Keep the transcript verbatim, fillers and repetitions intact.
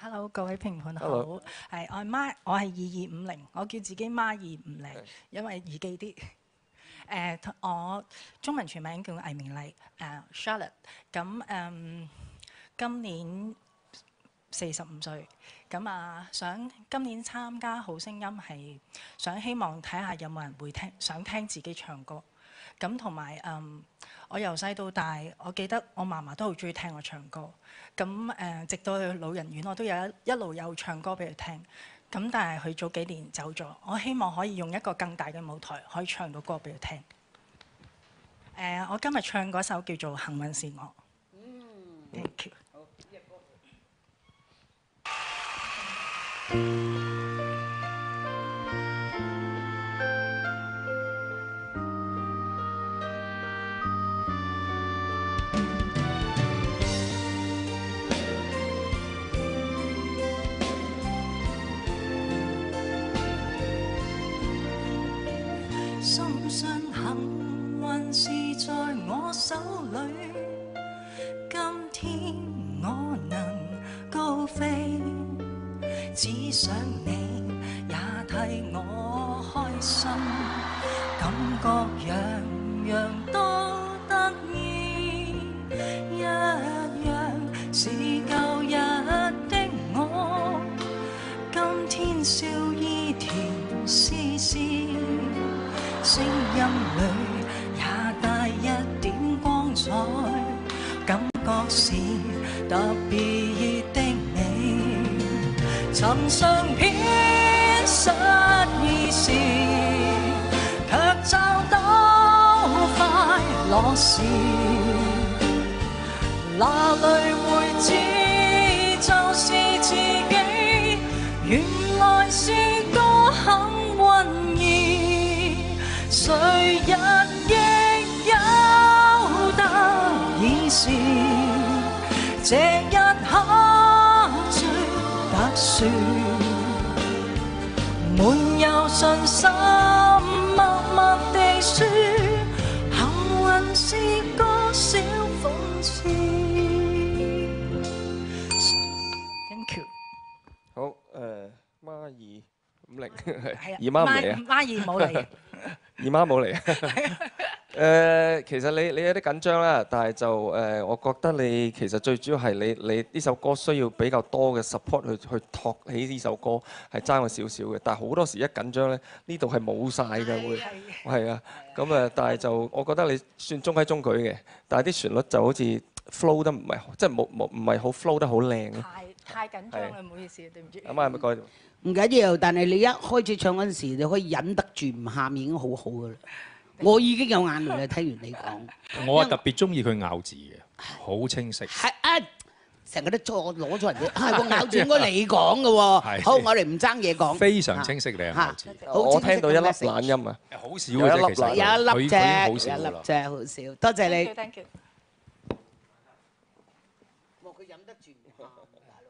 Hello， 各位評判好， Hello 係我係媽，我係二二五零，我叫自己媽二五零，因為易記啲。誒、uh，我中文全名叫魏明麗，誒、uh, Charlotte。咁誒，今年四十五歲，咁啊想今年參加好聲音係想希望睇下有冇人會聽，想聽自己唱歌。咁同埋誒，我由細到大，我記得我嫲嫲都好中意聽我唱歌。咁誒、呃，直到去老人院，我都有一一路有唱歌俾佢聽。咁但係佢早幾年走咗，我希望可以用一個更大嘅舞台，可以唱到歌俾佢聽。誒、呃，我今日唱嗰首叫做《幸運是我》。嗯 ，Thank you。好，呢隻歌。深信幸運是在我手裏，今天我能高飛，只想你也替我開心，感覺樣樣都得意，一樣是舊日的我，今天笑意甜絲絲。聲音裏也帶一點光彩，感覺是特別的你。尋常偏失意時，卻找到快樂時，哪裏會知就是自己，原來是個幸運兒。誰人亦有得意時，這一刻最特殊，滿有信心，默默地說，幸運是個小諷刺。Thank you。 好，誒媽二五零， 係啊， 姨媽唔嚟啊， 媽二冇嚟。 姨媽冇嚟。誒，其實你你有啲緊張啦，但係就誒，我覺得你其實最主要係你你呢首歌需要比較多嘅 support 去去托起呢首歌，係爭咗少少嘅。但係好多時一緊張咧，呢度係冇晒嘅會，係啊。咁誒，但係就我覺得你算中規中矩嘅，但係啲旋律就好似 flow 得唔係，即係冇冇唔係好 flow 得好靚咯。 太太緊張啦，唔好意思，對唔住。 咁啊，係咪改？ 唔緊要，但係你一開始唱嗰陣時，你可以忍得住唔喊已經好好噶啦。我已經有眼淚啦，聽完你講。 我係特別中意佢咬字嘅，好清晰。 係啊，成日都攞攞咗人哋，係個咬字應該你講嘅喎。好，我哋唔爭嘢講。 非常清晰你嘅咬字。 我聽到一粒懶音啊， 好少嘅啫，其實。 有一粒啫， 有一粒啫，好少。多謝你。 Thank you。 佢忍得住唔喊，